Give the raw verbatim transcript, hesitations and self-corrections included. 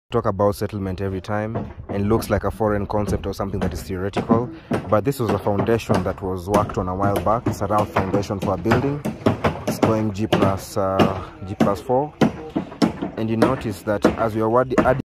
Talk about settlement every time and looks like a foreign concept or something that is theoretical, but this was a foundation that was worked on a while back. It's a round foundation for a building. It's going G plus uh, G plus four, and you notice that as we are adding